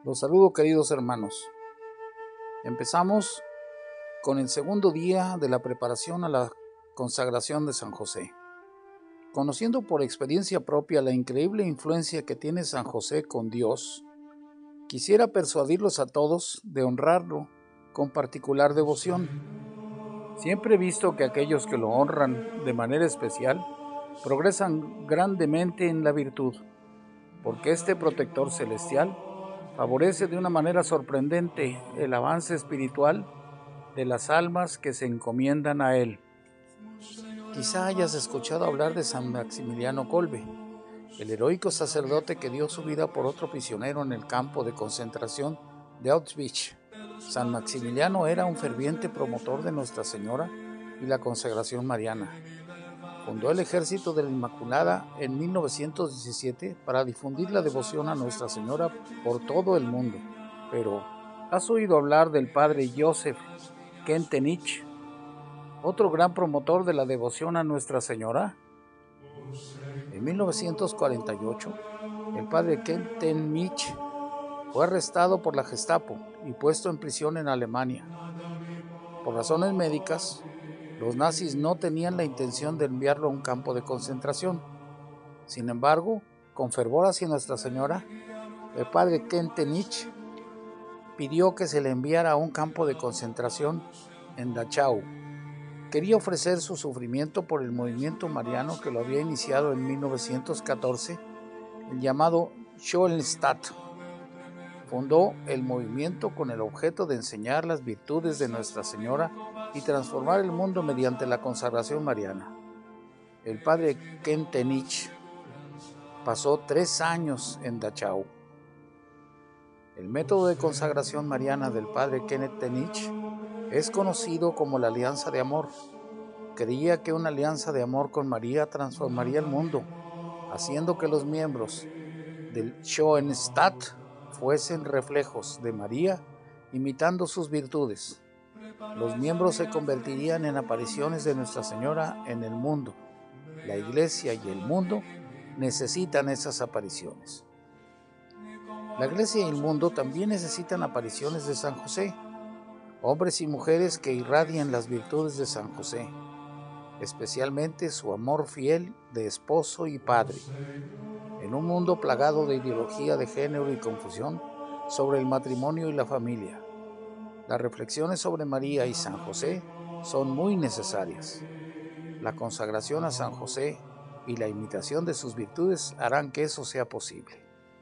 Los saludo, queridos hermanos. Empezamos con el segundo día de la preparación a la consagración de San José. Conociendo por experiencia propia la increíble influencia que tiene San José con Dios, quisiera persuadirlos a todos de honrarlo con particular devoción. Siempre he visto que aquellos que lo honran de manera especial progresan grandemente en la virtud, porque este protector celestial favorece de una manera sorprendente el avance espiritual de las almas que se encomiendan a él. Quizá hayas escuchado hablar de San Maximiliano Kolbe, el heroico sacerdote que dio su vida por otro prisionero en el campo de concentración de Auschwitz. San Maximiliano era un ferviente promotor de Nuestra Señora y la consagración mariana. Fundó el Ejército de la Inmaculada en 1917 para difundir la devoción a Nuestra Señora por todo el mundo. Pero, ¿has oído hablar del padre Joseph Kentenich, otro gran promotor de la devoción a Nuestra Señora? En 1948, el padre Kentenich fue arrestado por la Gestapo y puesto en prisión en Alemania. Por razones médicas, los nazis no tenían la intención de enviarlo a un campo de concentración. Sin embargo, con fervor hacia Nuestra Señora, el padre Kentenich pidió que se le enviara a un campo de concentración en Dachau. Quería ofrecer su sufrimiento por el movimiento mariano que lo había iniciado en 1914, el llamado Schoenstatt. Fundó el movimiento con el objeto de enseñar las virtudes de Nuestra Señora y transformar el mundo mediante la consagración mariana. El padre Kentenich pasó 3 años en Dachau. El método de consagración mariana del padre Kentenich es conocido como la alianza de amor. Creía que una alianza de amor con María transformaría el mundo, haciendo que los miembros del Schoenstatt fuesen reflejos de María, imitando sus virtudes. Los miembros se convertirían en apariciones de Nuestra Señora en el mundo. La Iglesia y el mundo necesitan esas apariciones. La Iglesia y el mundo también necesitan apariciones de San José, hombres y mujeres que irradian las virtudes de San José, especialmente su amor fiel de esposo y padre. En un mundo plagado de ideología de género y confusión sobre el matrimonio y la familia, las reflexiones sobre María y San José son muy necesarias. La consagración a San José y la imitación de sus virtudes harán que eso sea posible.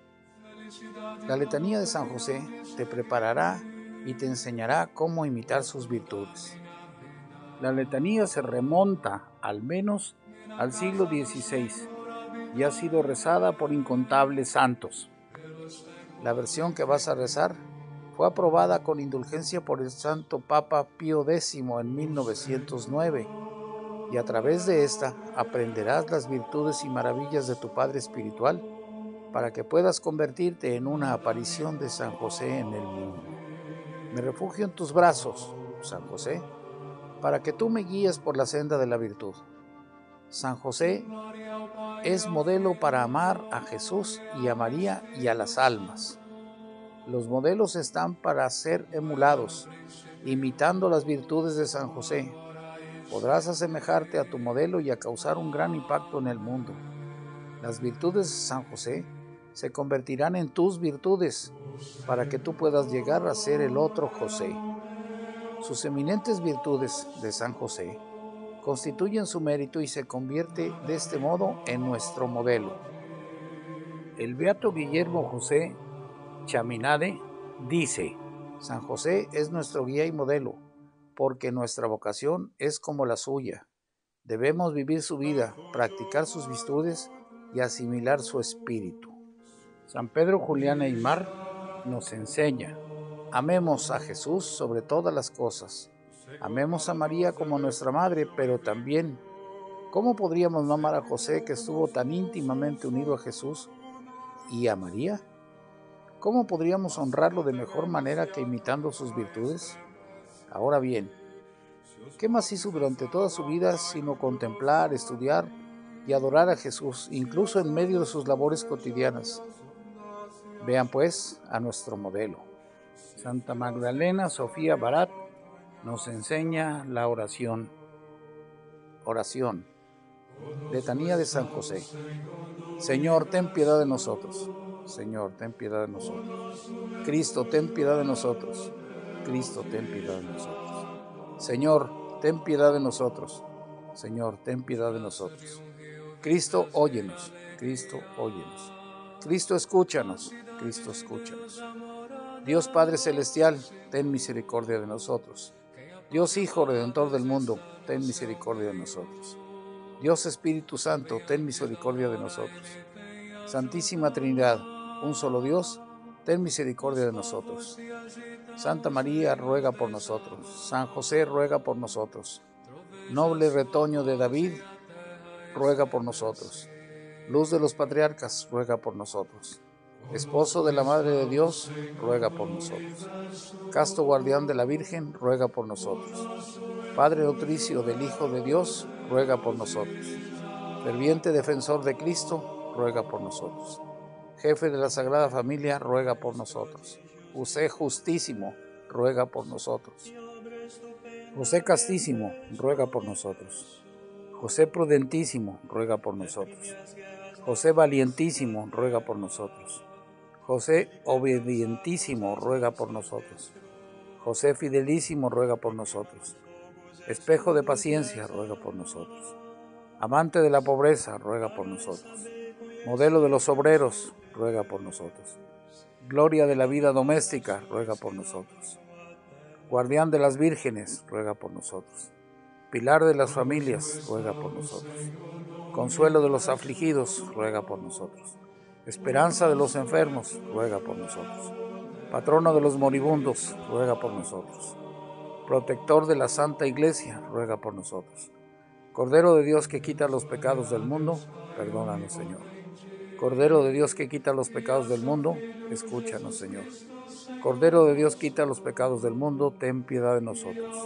La letanía de San José te preparará y te enseñará cómo imitar sus virtudes. La letanía se remonta al menos al siglo XVI y ha sido rezada por incontables santos. La versión que vas a rezar fue aprobada con indulgencia por el Santo Papa Pío X en 1909, y a través de esta aprenderás las virtudes y maravillas de tu Padre Espiritual para que puedas convertirte en una aparición de San José en el mundo. Me refugio en tus brazos, San José, para que tú me guíes por la senda de la virtud. San José es modelo para amar a Jesús y a María y a las almas. Los modelos están para ser emulados, imitando las virtudes de San José. Podrás asemejarte a tu modelo y a causar un gran impacto en el mundo. Las virtudes de San José se convertirán en tus virtudes para que tú puedas llegar a ser el otro José. Sus eminentes virtudes de San José constituyen su mérito y se convierte de este modo en nuestro modelo. El beato Guillermo José Chaminade dice: San José es nuestro guía y modelo, porque nuestra vocación es como la suya. Debemos vivir su vida, practicar sus virtudes y asimilar su espíritu. San Pedro Julián Aymar nos enseña: amemos a Jesús sobre todas las cosas. Amemos a María como nuestra madre, pero también, ¿cómo podríamos no amar a José, que estuvo tan íntimamente unido a Jesús, y a María? ¿Cómo podríamos honrarlo de mejor manera que imitando sus virtudes? Ahora bien, ¿qué más hizo durante toda su vida sino contemplar, estudiar y adorar a Jesús, incluso en medio de sus labores cotidianas? Vean pues a nuestro modelo. Santa Magdalena Sofía Barat nos enseña la oración. Oración. Letanía de San José. Señor, ten piedad de nosotros. Señor, ten piedad de nosotros. Cristo, ten piedad de nosotros. Cristo, ten piedad de nosotros. Señor, ten piedad de nosotros. Señor, ten piedad de nosotros. Cristo, óyenos. Cristo, óyenos. Cristo, escúchanos. Cristo, escúchanos. Dios Padre Celestial, ten misericordia de nosotros. Dios Hijo Redentor del mundo, ten misericordia de nosotros. Dios Espíritu Santo, ten misericordia de nosotros. Santísima Trinidad, un solo Dios, ten misericordia de nosotros. Santa María, ruega por nosotros. San José, ruega por nosotros. Noble retoño de David, ruega por nosotros. Luz de los patriarcas, ruega por nosotros. Esposo de la Madre de Dios, ruega por nosotros. Casto guardián de la Virgen, ruega por nosotros. Padre nutricio del Hijo de Dios, ruega por nosotros. Ferviente defensor de Cristo, ruega por nosotros. Jefe de la Sagrada Familia, ruega por nosotros. José justísimo, ruega por nosotros. José castísimo, ruega por nosotros. José prudentísimo, ruega por nosotros. José valientísimo, ruega por nosotros. José obedientísimo, ruega por nosotros. José fidelísimo, ruega por nosotros. Espejo de paciencia, ruega por nosotros. Amante de la pobreza, ruega por nosotros. Modelo de los obreros, ruega por nosotros. Gloria de la vida doméstica, ruega por nosotros. Guardián de las vírgenes, ruega por nosotros. Pilar de las familias, ruega por nosotros. Consuelo de los afligidos, ruega por nosotros. Esperanza de los enfermos, ruega por nosotros. Patrono de los moribundos, ruega por nosotros. Protector de la Santa Iglesia, ruega por nosotros. Cordero de Dios que quita los pecados del mundo, perdónanos, Señor. Cordero de Dios que quita los pecados del mundo, escúchanos, Señor. Cordero de Dios quita los pecados del mundo, ten piedad de nosotros.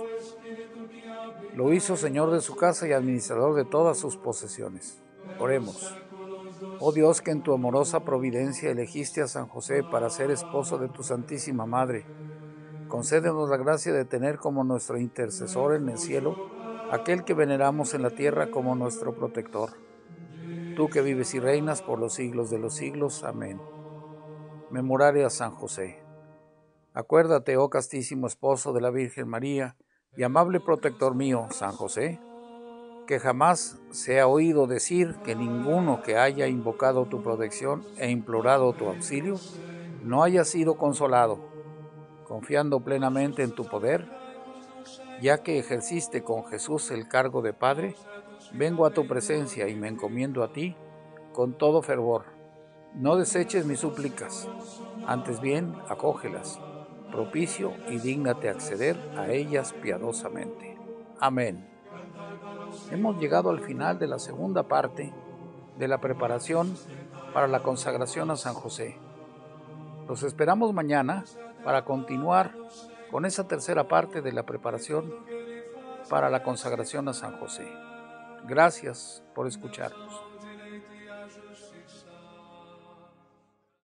Lo hizo Señor de su casa y administrador de todas sus posesiones. Oremos. Oh Dios, que en tu amorosa providencia elegiste a San José para ser esposo de tu Santísima Madre, concédenos la gracia de tener como nuestro intercesor en el cielo aquel que veneramos en la tierra como nuestro protector. Tú que vives y reinas por los siglos de los siglos. Amén. Memoraria a San José. Acuérdate, oh castísimo esposo de la Virgen María y amable protector mío, San José, que jamás se ha oído decir que ninguno que haya invocado tu protección e implorado tu auxilio no haya sido consolado. Confiando plenamente en tu poder, ya que ejerciste con Jesús el cargo de Padre, vengo a tu presencia y me encomiendo a ti con todo fervor. No deseches mis súplicas, antes bien acógelas, propicio y dígnate acceder a ellas piadosamente. Amén. Hemos llegado al final de la segunda parte de la preparación para la consagración a San José. Los esperamos mañana para continuar con esa tercera parte de la preparación para la consagración a San José. Gracias por escucharnos.